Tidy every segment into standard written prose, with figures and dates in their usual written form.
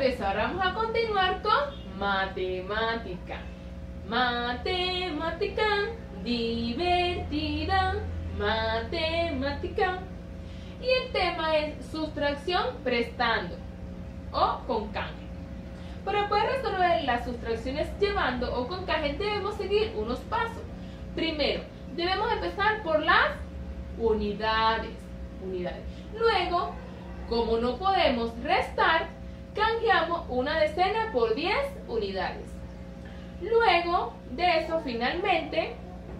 vez, ahora vamos a continuar con matemática. Matemática, divertida, matemática. Y el tema es sustracción prestando o con canje. Para poder resolver las sustracciones llevando o con canje debemos seguir unos pasos. Primero, debemos empezar por las unidades. Luego, como no podemos restar, canjeamos una decena por 10 unidades. Luego de eso, finalmente,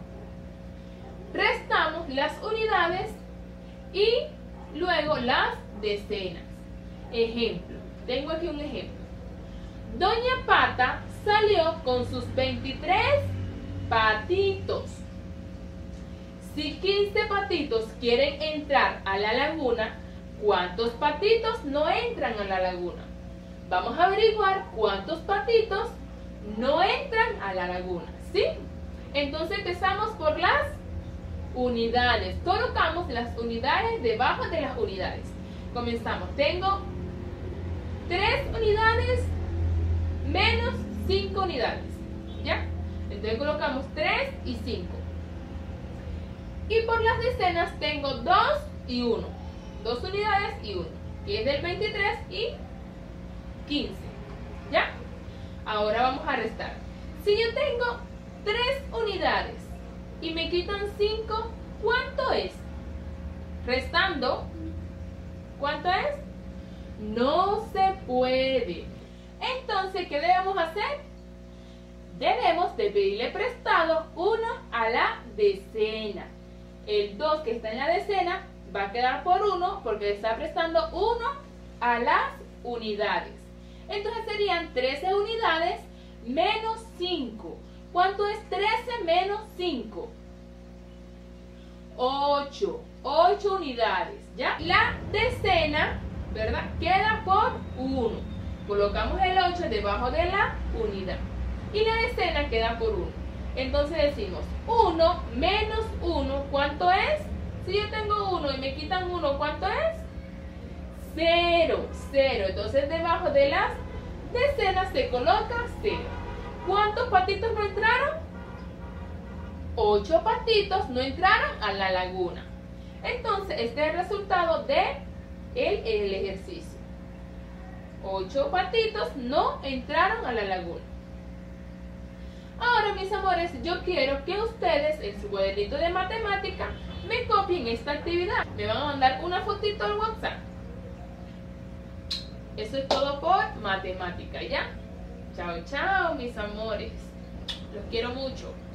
restamos las unidades y luego las decenas. Ejemplo, tengo aquí un ejemplo. Doña Pata salió con sus 23 patitos. Si 15 patitos quieren entrar a la laguna, ¿cuántos patitos no entran a la laguna? Vamos a averiguar cuántos patitos no entran a la laguna, ¿sí? Entonces empezamos por las unidades. Colocamos las unidades debajo de las unidades. Comenzamos. Tengo 3 unidades menos 5 unidades. ¿Ya? Entonces colocamos 3 y 5. Y por las decenas tengo 2 y 1. 2 unidades y 1. Que es del 23 y 15. ¿Ya? Ahora vamos a restar. Si yo tengo 3 unidades y me quitan 5, ¿cuánto es? Restando, ¿cuánto es? No se puede. Entonces, ¿qué debemos hacer? Debemos de pedirle prestado 1 a la decena. El 2 que está en la decena va a quedar por 1 porque le está prestando 1 a las unidades. Entonces serían 13 unidades menos 5. ¿Cuánto es 13 menos 5? 8. 8 unidades, ¿ya? La decena, ¿verdad? Queda por 1. Colocamos el 8 debajo de la unidad. Y la decena queda por 1. Entonces decimos 1 menos 1, ¿cuánto es? Si yo tengo 1 y me quitan 1, ¿cuánto es? 0, 0. Entonces debajo de las decenas se coloca 0. ¿Cuántos patitos no entraron? 8 patitos no entraron a la laguna. Entonces este es el resultado de el ejercicio. 8 patitos no entraron a la laguna. Ahora, mis amores, yo quiero que ustedes en su cuadernito de matemática me copien esta actividad. Me van a mandar una fotito al WhatsApp. Eso es todo por matemática, ¿ya? Chao, chao, mis amores. Los quiero mucho.